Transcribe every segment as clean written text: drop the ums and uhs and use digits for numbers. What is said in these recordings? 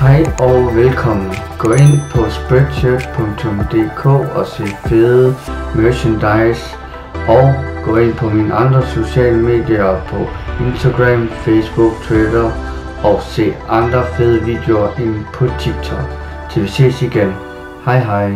Hej og velkommen. Gå ind på spreadshirt.dk og se fede merchandise. Og gå ind på mine andre sociale medier på Instagram, Facebook, Twitter og se andre fede videoer end på TikTok. Til vi ses igen. Hej hej.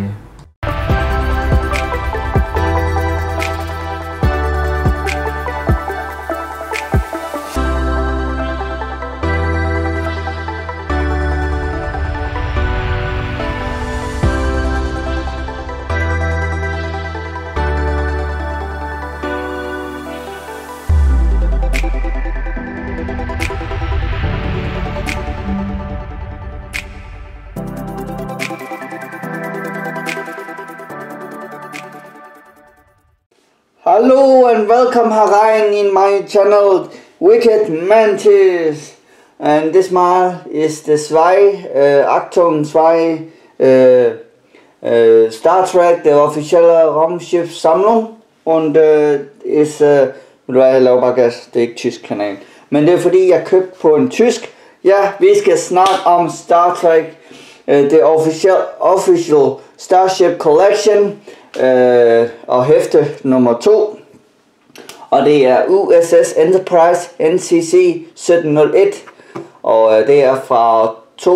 Hello and welcome herein in my channel Wicked Mantis, and this mal is the Achtung 2 Star Trek, the officielle Raumschiff-Sammlung, und ist, jeg laver bare gas, det er ikke tysk kanal, men det er fordi jeg købte på en tysk. Ja, vi skal snakke om Star Trek, the official Starship Collection, og hæfte nummer 2, og det er USS Enterprise NCC 1701, og det er fra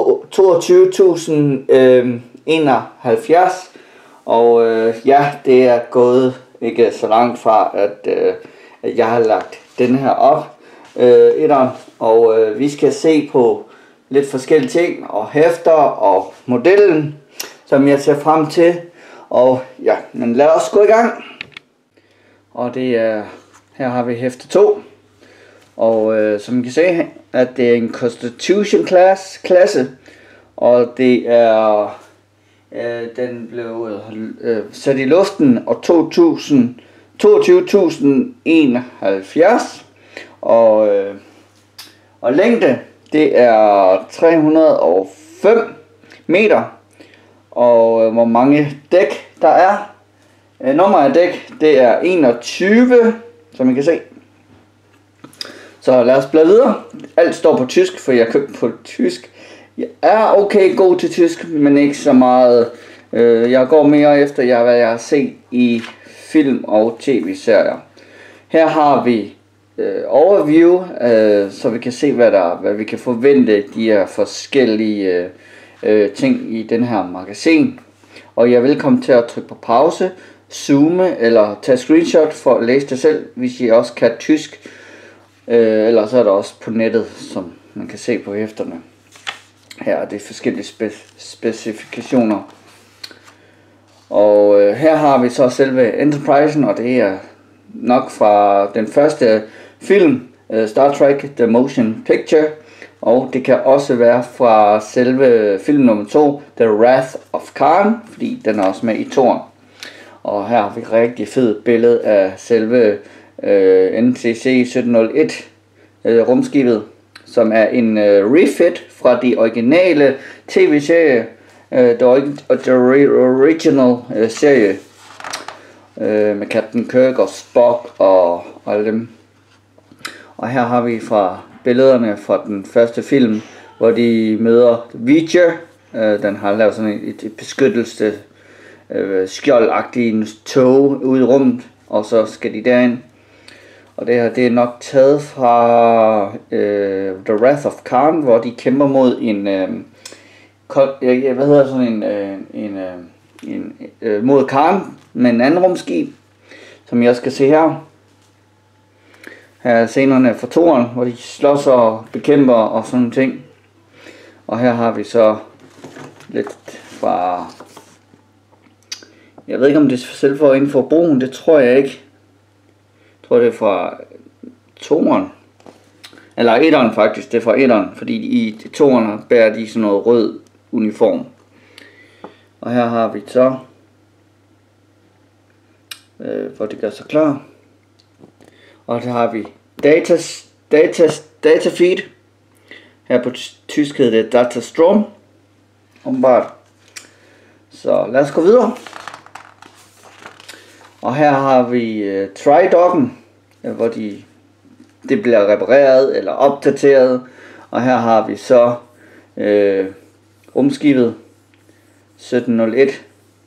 22.071, og ja, det er gået ikke så langt fra at jeg har lagt den her op, og vi skal se på lidt forskellige ting og hæfter og modellen, som jeg ser frem til. Og ja, men lad os gå i gang. Og det er, her har vi hæfte 2. Og som I kan se, at det er en Constitution klasse. Og det er, den blev sat i luften og 22.071. Og længde, det er 305 meter. Og hvor mange dæk der er. Nummer af dæk, det er 21, som I kan se. Så lad os bladre videre. Alt står på tysk, for jeg købte på tysk. Jeg er okay god til tysk, men ikke så meget. Jeg går mere efter, hvad jeg har set i film og tv-serier. Her har vi overview, så vi kan se, hvad vi kan forvente de her forskellige ting i den her magasin. Og jeg er velkommen til at trykke på pause, zoome eller tage screenshot for at læse det selv, hvis I også kan tysk. Ellers er der også på nettet, som man kan se på hæfterne. Her er det forskellige specifikationer. Og her har vi så selve Enterprise'en, og det er nok fra den første film, Star Trek The Motion Picture. Og det kan også være fra selve film nummer 2, The Wrath of Khan, fordi den er også med i toren. Og her har vi et rigtig fedt billede af selve NCC 1701 rumskibet, som er en refit fra de originale tv-serie, the original serie, med Captain Kirk og Spock og alle dem. Og her har vi fra billederne fra den første film, hvor de møder Voyager. Den har lavet sådan et beskyttelse skjoldagtigt tog ude i rummet, og så skal de derind. Og det her, det er nok taget fra The Wrath of Khan, hvor de kæmper mod en mod Khan med en anden rumskib, som jeg skal se her. Her er scenerne fra toren, hvor de slås og bekæmper og sådan ting. Og her har vi så lidt fra, jeg ved ikke om det er selv for inden for broen, det tror jeg ikke. Jeg tror det er fra toren. Eller etteren faktisk, det er fra etteren, fordi i toren bærer de sådan noget rød uniform. Og her har vi så, hvor det gør sig klar. Og så har vi data feed. Her på tysk hedder det data storm. Åbenbart. Så lad os gå videre. Og her har vi tri-docken, hvor det bliver repareret eller opdateret. Og her har vi så rumskibet 1701,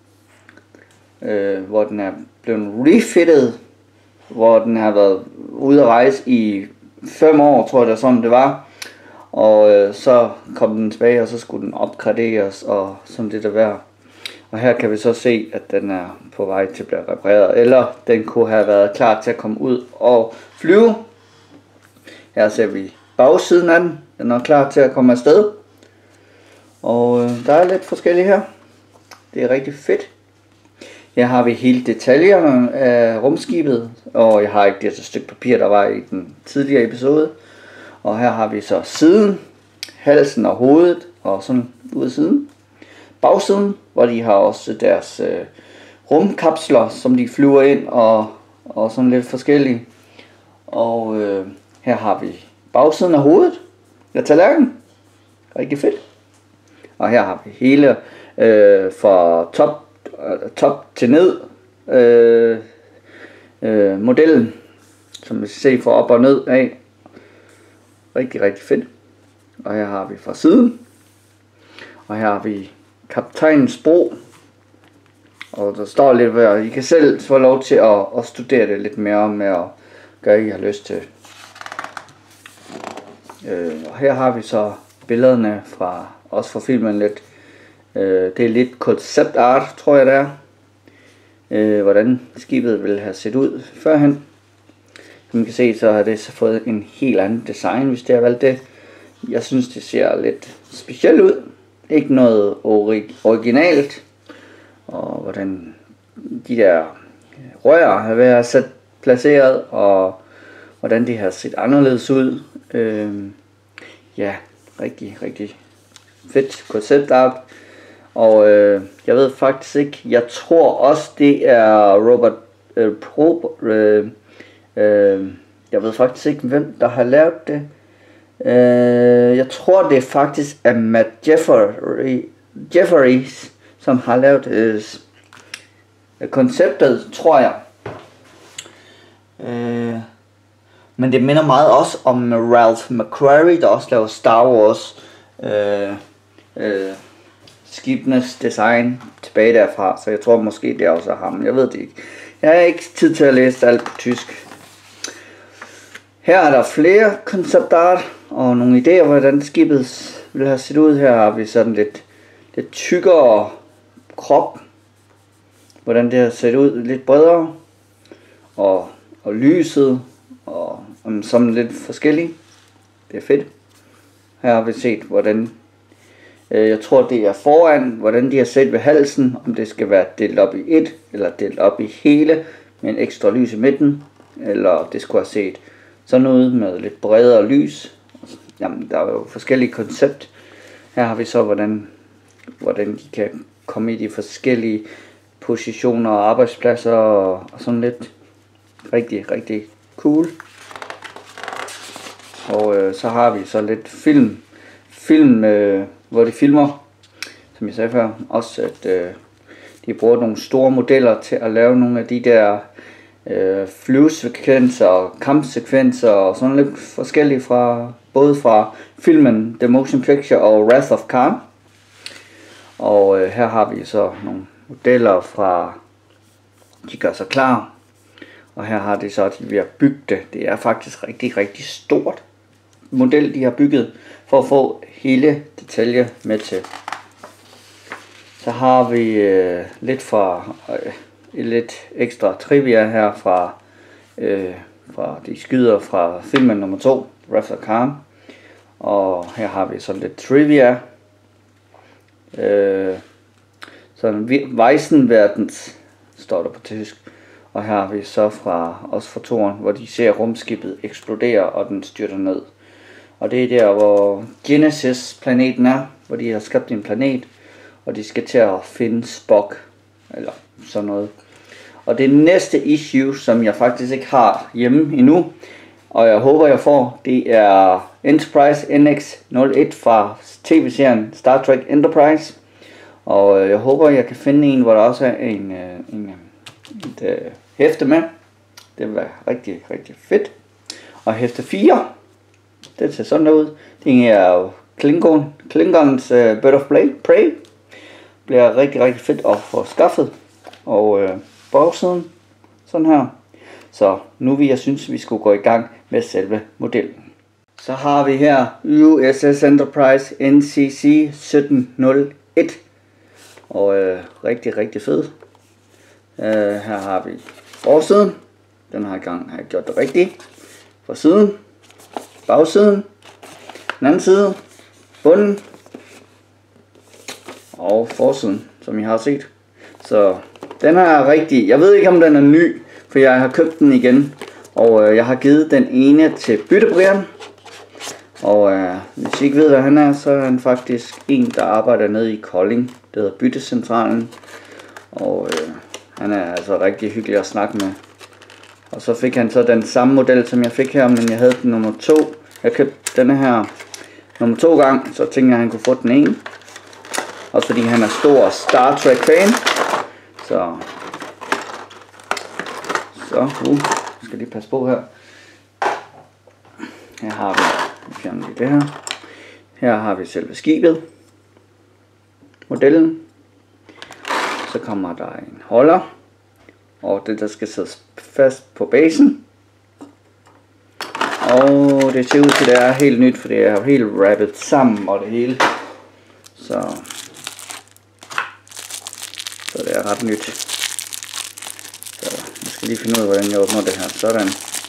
hvor den er blevet refitted, hvor den har været ude at rejse i 5 år, tror jeg det er sådan det var. Og så kom den tilbage, og så skulle den opgraderes, og som det der var. Og her kan vi så se, at den er på vej til at blive repareret, eller den kunne have været klar til at komme ud og flyve. Her ser vi bagsiden af den. Den er klar til at komme afsted. Og der er lidt forskellige her. Det er rigtig fedt. Her har vi hele detaljerne af rumskibet, og jeg har ikke det stykke papir, der var i den tidligere episode. Og her har vi så siden, halsen og hovedet, og sådan ud af siden. Bagsiden, hvor de har også deres rumkapsler, som de flyver ind, og sådan lidt forskellige. Og her har vi bagsiden af hovedet, af tallerkenen. Rigtig fedt. Og her har vi hele fra top til ned modellen, som vi ser fra op og ned af. Rigtig, rigtig fedt. Og her har vi fra siden. Og her har vi kaptajnens bro. Og der står lidt hvor I kan selv få lov til at studere det lidt mere med at gøre, I har lyst til. Og her har vi så billederne fra også fra filmen lidt. Det er lidt concept art, tror jeg det er. Hvordan skibet ville have set ud førhen. Som man kan se, så har det så fået en helt anden design, hvis det har valgt det. Jeg synes, det ser lidt specielt ud. Ikke noget originalt. Og hvordan de der rør har været sat placeret, og hvordan de har set anderledes ud. Ja, rigtig, rigtig fedt koncept art. Og jeg ved faktisk ikke, jeg tror også det er Robert jeg ved faktisk ikke hvem der har lavet det. Jeg tror det faktisk er Matt Jefferies, som har lavet konceptet, tror jeg. Men det minder meget også om Ralph McQuarrie, der også laver Star Wars skibenes design tilbage derfra, så jeg tror måske det er også ham. Jeg ved det ikke. Jeg har ikke tid til at læse alt på tysk. Her er der flere concept art og nogle idéer, hvordan skibet vil have set ud. Her har vi sådan lidt tykkere krop, hvordan det har set ud, lidt bredere, og lyset, og som lidt forskellige. Det er fedt. Her har vi set, hvordan jeg tror det er foran, hvordan de har set ved halsen, om det skal være delt op i et, eller delt op i hele, med en ekstra lys i midten, eller det skulle have set sådan ud med lidt bredere lys. Jamen, der er jo forskellige koncept. Her har vi så, hvordan de kan komme i de forskellige positioner og arbejdspladser, og sådan lidt rigtig, rigtig cool. Og så har vi så lidt film hvor de filmer, som jeg sagde før, også at de bruger nogle store modeller til at lave nogle af de der flyvesekvenser og kampsekvenser og sådan lidt forskellige fra både fra filmen The Motion Picture og Wrath of Khan. Og her har vi så nogle modeller fra, de gør sig klar, og her har de så, at de vil bygge det. Det er faktisk rigtig, rigtig stort model, de har bygget for at få hele detalje med til. Så har vi lidt ekstra trivia her fra de skyder fra filmen nummer 2, Wrath of Khan. Og her har vi så lidt trivia. Sådan Weissenwerdens står der på tysk. Og her har vi så også fra toren, hvor de ser rumskibet eksplodere, og den styrter ned. Og det er der, hvor Genesis-planeten er, hvor de har skabt en planet, og de skal til at finde Spock, eller sådan noget. Og det næste issue, som jeg faktisk ikke har hjemme endnu, og jeg håber jeg får, det er Enterprise NX-01 fra tv-serien Star Trek Enterprise. Og jeg håber jeg kan finde en, hvor der også er et hæfte med. Det vil være rigtig, rigtig fedt. Og hæfte 4, det ser sådan ud. Det er jo Klingons Bird of Prey. Bliver rigtig fedt at få skaffet. Og bagsiden sådan her. Så nu vil jeg synes, vi skulle gå i gang med selve modellen. Så har vi her USS Enterprise NCC 1701. Og rigtig fed. Her har vi forsiden. Den her gang har jeg gjort det rigtigt. For siden, bagsiden, den anden side, bunden og forsiden, som I har set. Så den her er rigtig. Jeg ved ikke om den er ny, for jeg har købt den igen. Og jeg har givet den ene til byttebrian. Og hvis I ikke ved hvad han er, så er han faktisk en der arbejder nede i Kolding. Det hedder Byttecentralen. Og han er altså rigtig hyggelig at snakke med. Og så fik han så den samme model som jeg fik her, men jeg havde den nummer 2. Jeg købte denne her nummer 2 gang, så tænkte jeg at han kunne få den ene. Også fordi han er stor Star Trek fan. Så skal lige passe på her. Her har vi fjerner lige det her. Her har vi selve skibet. Modellen. Så kommer der en holder. Og det der skal sættes fast på basen. Og det ser ud til det er helt nyt, for det er helt wrappet sammen og det hele. Så det er ret nyt. Så jeg skal lige finde ud af hvordan jeg åbner det her. Sådan.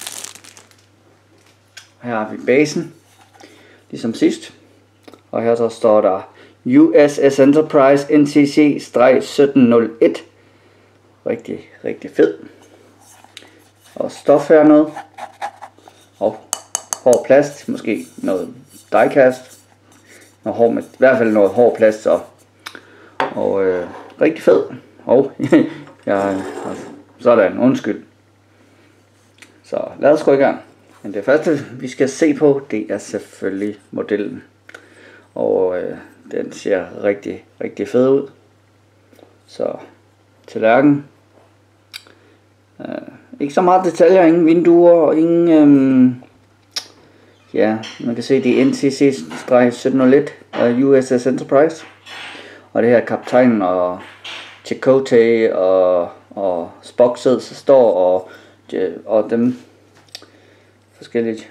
Her har vi basen. Ligesom sidst. Og her så står der USS Enterprise NCC-1701. Rigtig fed. Og stof her noget. Og hård plast. Måske noget diecast. Noget hård, i hvert fald noget hård plast. Så. Og rigtig fed. Og sådan, undskyld. Så lad os gå i gang. Men det første vi skal se på, det er selvfølgelig modellen. Og den ser rigtig fed ud. Så tallerken. Ikke så meget detaljer, ingen vinduer og ingen ja, man kan se det er NCC-1701 af USS Enterprise. Og det her kaptajnen og Chakotay og Spock så står og dem forskelligt.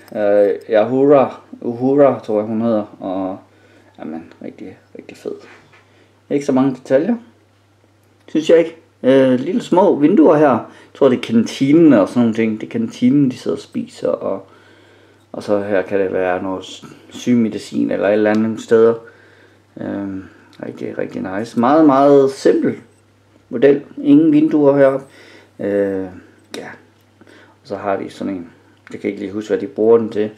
Uhura tror jeg hun hedder. Og jamen rigtig fed. Ikke så mange detaljer, synes jeg ikke. Lille små vinduer her. Jeg tror det er kantinen og sådan nogle ting. Det er kantinen de sidder og spiser. Og så her kan det være noget sygemedicin eller et eller andet steder. Rigtig nice. Meget simpel model. Ingen vinduer heroppe. Ja. Og så har de sådan en. Jeg kan ikke lige huske hvad de bruger den til.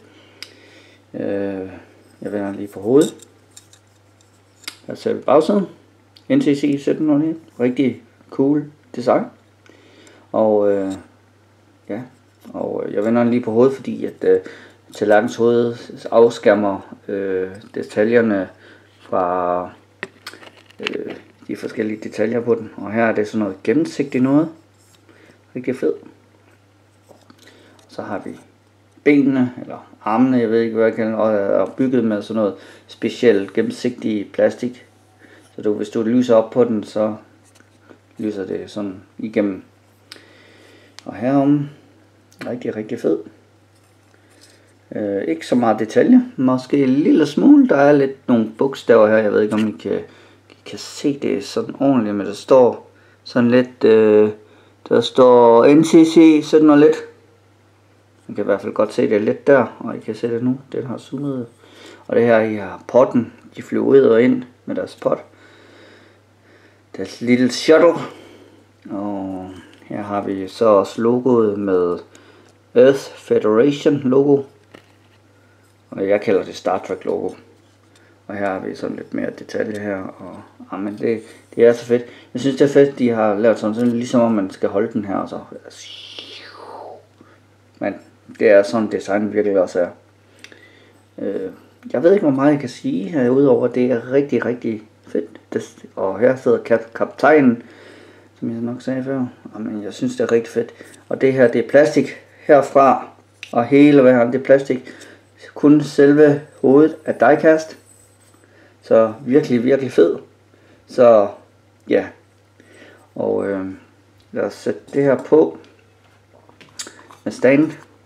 Jeg vender lige på hovedet. Her ser vi bagsiden. NCC 1701. Rigtig cool design. Og ja. Og jeg vender den lige på hovedet, fordi at tallerkens hoved afskærmer detaljerne fra de forskellige detaljer på den. Og her er det sådan noget gennemsigtigt noget. Rigtig fed. Så har vi benene, eller armene, jeg ved ikke hvad jeg kalder, og er bygget med sådan noget specielt gennemsigtig plastik. Så hvis du lyser op på den, så lyser det sådan igennem. Og herom, rigtig fed. Ikke så meget detaljer, måske en lille smule. Der er lidt nogle bogstaver her, jeg ved ikke om I kan se det sådan ordentligt, men der står sådan lidt, der står NCC 1701. Man kan i hvert fald godt se det lidt der, og I kan se det nu, den har zoomet. Og det her i har potten, de flyver ud og ind med deres pot. Deres lille shuttle. Og her har vi så også logoet med Earth Federation logo. Og jeg kalder det Star Trek logo. Og her har vi sådan lidt mere detaljer her. Og men det er så fedt. Jeg synes det er fedt, de har lavet sådan ligesom om man skal holde den her og så. Men det er sådan design virkelig også er. Jeg ved ikke hvor meget jeg kan sige her, udover det er rigtig fedt. Og her sidder kaptajnen, som jeg nok sagde før. Men jeg synes det er rigtig fedt. Og det her det er plastik herfra. Og hele verden det er plastik. Kun selve hovedet er diecast. Så virkelig fed. Så ja. Og lad os sætte det her på med stand.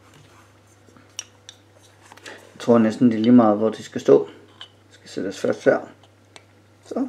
Jeg tror næsten det er lige meget hvor de skal stå. Det skal sættes først her. Så.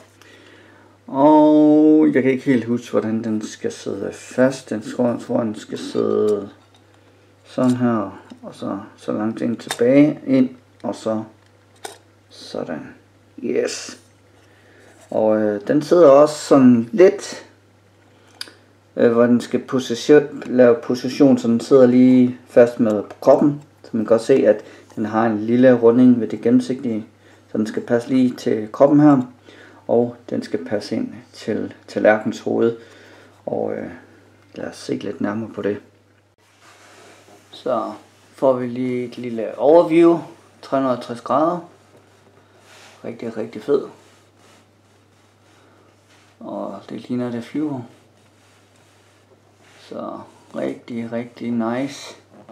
Og jeg kan ikke helt huske hvordan den skal sidde fast. Jeg tror den skal sidde sådan her. Og så langt ind tilbage ind. Og så sådan. Yes. Og den sidder også sådan lidt hvor den skal lave position, så den sidder lige fast med på kroppen. Så man kan godt se at den har en lille runding ved det gennemsigtige. Så den skal passe lige til kroppen her. Og den skal passe ind til tallerkenens hoved. Og lad os se lidt nærmere på det. Så får vi lige et lille overview. 360 grader. Rigtig fed. Og det ligner det flyver. Så rigtig nice.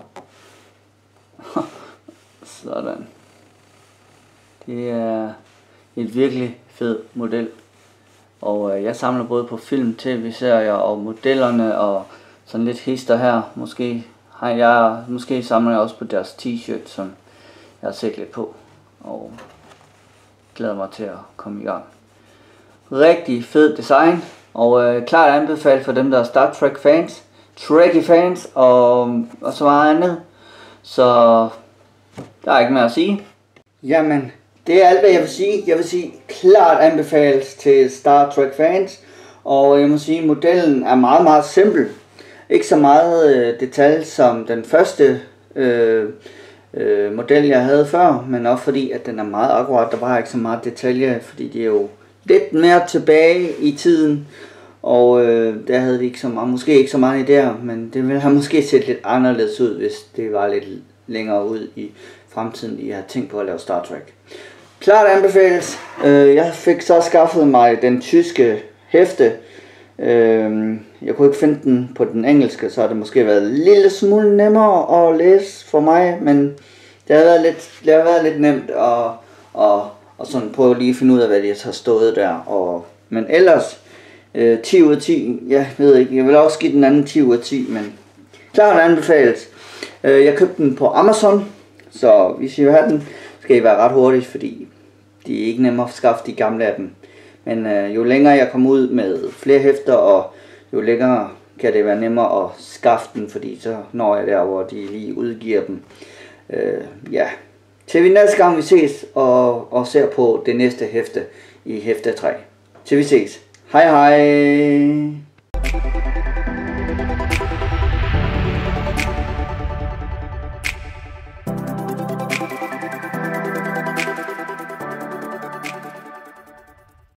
Sådan. Det er et virkelig fed model. Og jeg samler både på film, tv-serier og modellerne og sådan lidt hister her. Måske samler jeg også på deres t-shirt, som jeg har set lidt på. Og glæder mig til at komme i gang. Rigtig fed design. Og klart anbefalet for dem der er Star Trek fans, Trekkie fans og så meget andet. Så der er ikke mere at sige. Jamen, det er alt hvad jeg vil sige. Jeg vil sige klart anbefalet til Star Trek fans. Og jeg må sige modellen er meget simpel. Ikke så meget detalje som den første model jeg havde før. Men også fordi at den er meget akkurat. Der var ikke så meget detalje, fordi det er jo lidt mere tilbage i tiden. Og der havde de ikke så meget, måske ikke så mange idéer, men det ville have måske set lidt anderledes ud, hvis det var lidt længere ud i fremtiden, I har tænkt på at lave Star Trek. Klart anbefales. Jeg fik så skaffet mig den tyske hæfte. Jeg kunne ikke finde den på den engelske, så har det måske været en lille smule nemmere at læse for mig, men det har været lidt nemt og sådan prøve lige at finde ud af, hvad det har stået der. Men ellers 10 ud af 10, jeg ved ikke, jeg vil også give den anden 10 ud af 10, men klart anbefales. Jeg købte den på Amazon, så hvis I vil have den, skal I være ret hurtigt, fordi de er ikke nemmere at skaffe de gamle af dem. Men jo længere jeg kommer ud med flere hæfter, og jo længere kan det være nemmere at skaffe den, fordi så når jeg der, hvor de lige udgiver dem. Ja, til vi næste gang vi ses og ser på det næste hæfte i hæfte 3. Til vi ses. Hej hej!